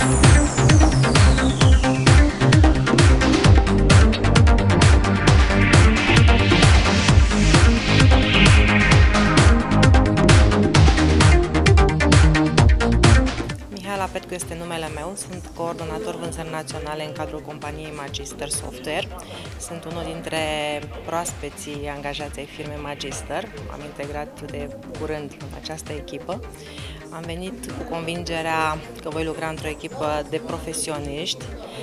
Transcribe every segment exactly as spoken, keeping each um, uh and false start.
Petcu este numele meu, sunt coordonator vânzări naționale în cadrul companiei Magister Software. Sunt unul dintre proaspeții angajați ai firmei Magister. Am integrat de curând în această echipă. Am venit cu convingerea că voi lucra într-o echipă de profesioniști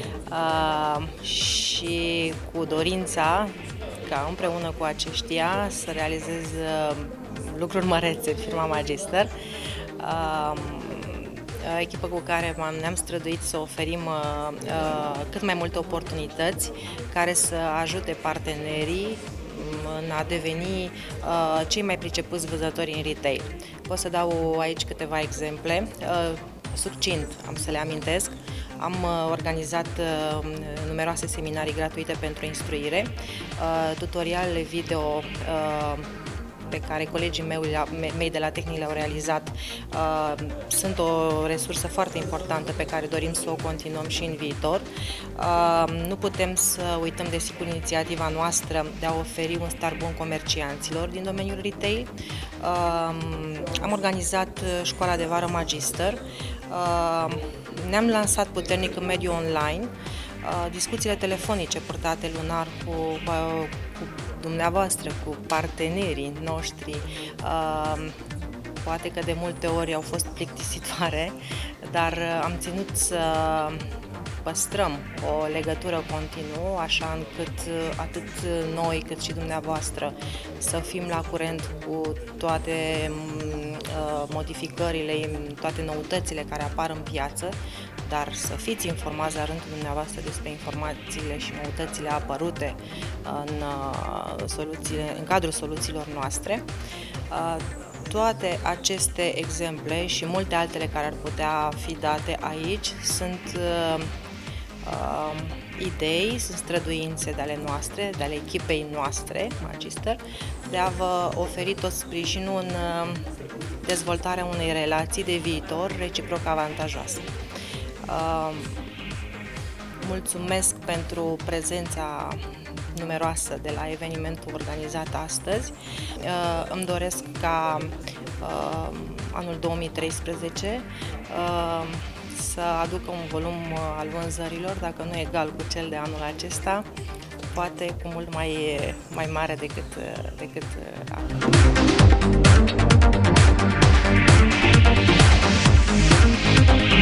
uh, și cu dorința ca împreună cu aceștia să realizez uh, lucruri mărețe în firma Magister. Uh, echipă cu care ne-am străduit să oferim uh, uh, cât mai multe oportunități care să ajute partenerii în a deveni uh, cei mai pricepuți vânzători în retail. Pot să dau aici câteva exemple. Uh, succint, am să le amintesc. Am uh, organizat uh, numeroase seminarii gratuite pentru instruire, uh, tutorialele video uh, pe care colegii mei de la Tehnic le-au realizat uh, sunt o resursă foarte importantă pe care dorim să o continuăm și în viitor. Uh, nu putem să uităm, desigur, inițiativa noastră de a oferi un start bun comercianților din domeniul retail. Uh, am organizat școala de vară Magister. Uh, ne-am lansat puternic în mediul online. Uh, discuțiile telefonice purtate lunar cu, uh, cu dumneavoastră, cu partenerii noștri, uh, poate că de multe ori au fost plictisitoare, dar am ținut să păstrăm o legătură continuă, așa încât atât noi cât și dumneavoastră să fim la curent cu toate uh, modificările, toate noutățile care apar în piață, dar să fiți informați la rândul dumneavoastră despre informațiile și noutățile apărute în, uh, soluțiile, în cadrul soluțiilor noastre. Uh, Toate aceste exemple și multe altele care ar putea fi date aici sunt uh, uh, idei, sunt străduințe de ale noastre, de ale echipei noastre, Magister, de a vă oferi tot sprijinul în uh, dezvoltarea unei relații de viitor reciproc avantajoase. Uh, mulțumesc pentru prezența numeroasă de la evenimentul organizat astăzi. Uh, îmi doresc ca uh, anul două mii treisprezece uh, să aducă un volum al vânzărilor, dacă nu egal cu cel de anul acesta, poate cu mult mai, mai mare decât, decât acum.